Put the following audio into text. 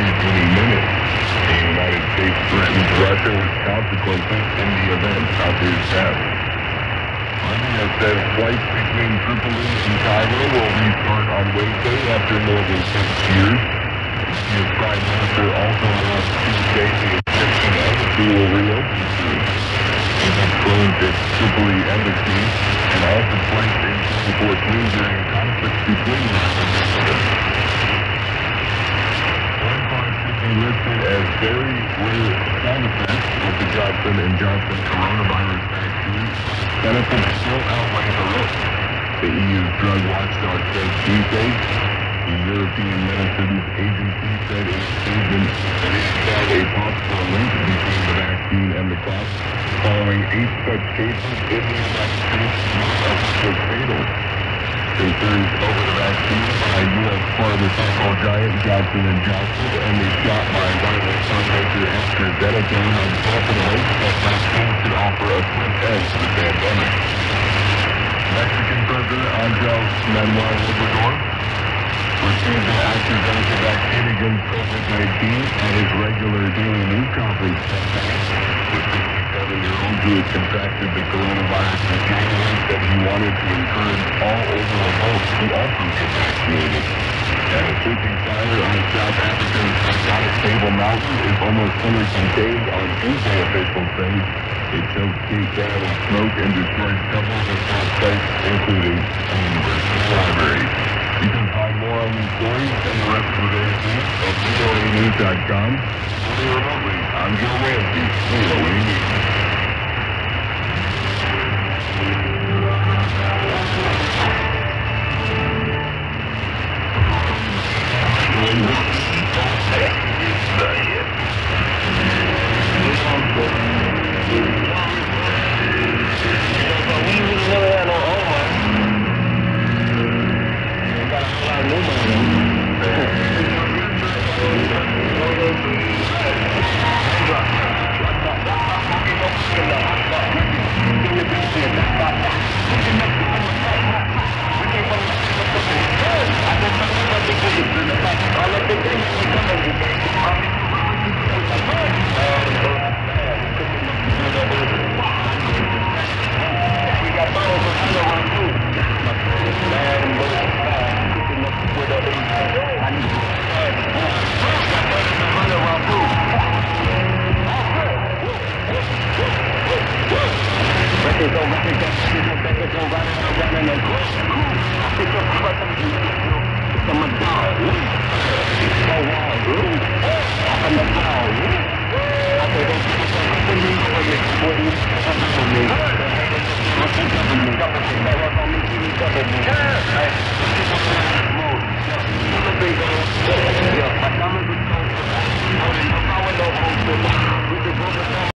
any minute. The United States threatens Russia with consequences in the event of his death. Libya says flights between Tripoli and Cairo will restart on Wednesday after more than 6 years. The Prime Minister also announced Tuesday the Egyptian embassy will reopen soon. Egypt closed its Tripoli embassy and also placed in 2014 during conflicts between Russia and Egypt. One cause should be listed as very rare side effects of the Johnson & Johnson coronavirus vaccine. Benefits still outweigh the risk. The EU's drug watchdog said Tuesday. The European Medicines Agency said in a statement that it found a possible link between the vaccine and the cost, following 8 such cases in the United States, none of which was fatal. Concerns over the vaccine by U.S. pharmaceutical giant Johnson & Johnson and the shot by rival fundraiser AstraZeneca on Capitol Hill that vaccine should offer a swift end to the pandemic. Mexican President Andrés Manuel López Obrador received an AstraZeneca vaccine against COVID-19 at his regular daily news conference. The 67-year-old who has contracted the coronavirus in January said he wanted to encourage all older adults to also get vaccinated. And a shooting fire on South Africa's Table Mountain is almost fully contained on Tuesday, officials say. It choked Cape Town with smoke and destroyed several historic sites, including a university library. You can find more on these stories and the rest of the day's news at VOAnews.com. Fully remotely, I'm Joe Ramsey, VOA News.